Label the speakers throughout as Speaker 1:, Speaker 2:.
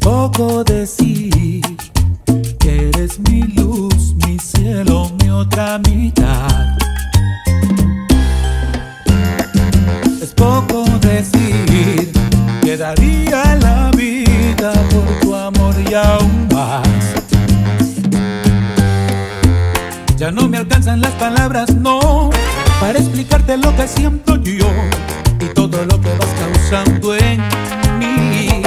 Speaker 1: poco decir que eres mi luz, mi cielo, mi otra mitad. Es poco decir que daría la vida por tu amor y aún más. Ya no me alcanzan las palabras, no, para explicarte lo que siento yo y todo lo que vas causando en mí.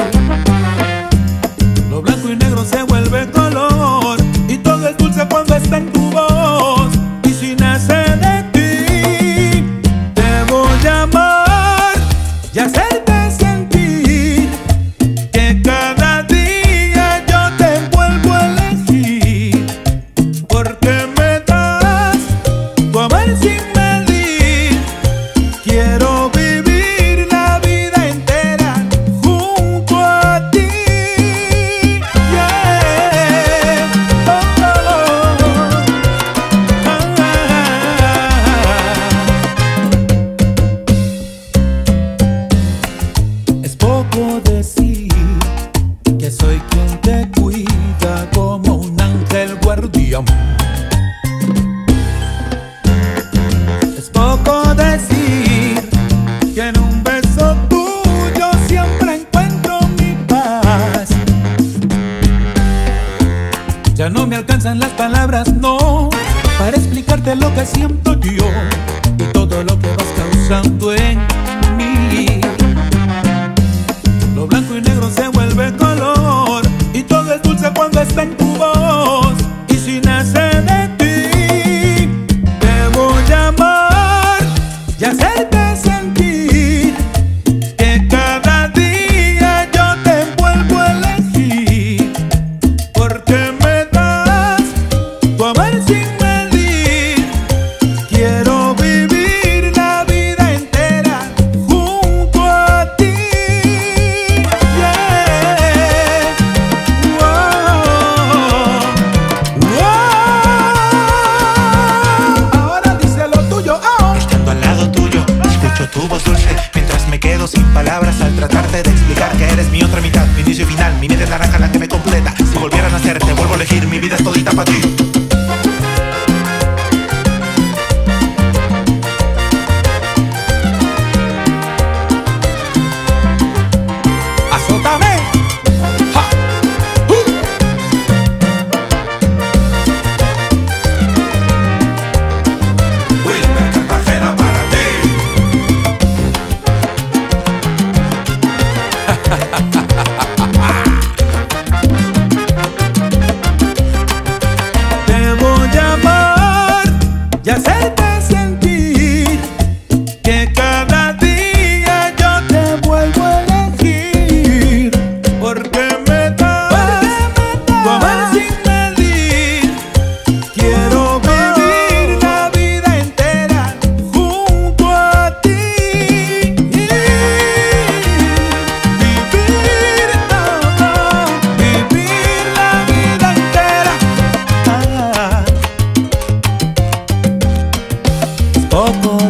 Speaker 1: Lo blanco y negro se vuelve color y todo es dulce cuando está en tu voz. Y si nace de ti, te voy a amar y hacerte sentir que cada día yo te vuelvo a elegir, porque me das tu amor sin medir. Quiero vivir la vida entera junto a ti. Es poco decir que soy quien te cuida como un ángel guardián. Es poco decir que en un beso tuyo siempre encuentro mi paz. Ya no me alcanzan las palabras, no, para explicarte lo que siento yo y todo lo que vas causando en mí. Lo blanco y negro se vuelve color y todo es dulce cuando está en tu voz. Y si nace de ti, te voy a amar y hacerte sentir que cada día yo te vuelvo a elegir, porque me das tu amor sin medir. Quiero vivir la vida entera junto a ti. Ahora dice lo tuyo.
Speaker 2: Estando al lado tuyo, escucho tu voz dulce mientras me quedo sin palabras al tratarte de explicar que eres mi otra mitad, mi inicio y final, mi media naranja la que me completa. Si volviera a nacer, te vuelvo a elegir, mi vida es todita para ti.
Speaker 1: ¡Azótame! ¡Ja!
Speaker 2: Wilmer Cartagena para ti.
Speaker 1: Te voy a amar y hacerte sentir que cada día yo te vuelvo a elegir, porque me das tu amor sin medir. Quiero vivir la vida entera junto a ti. Vivir la vida entera. Poco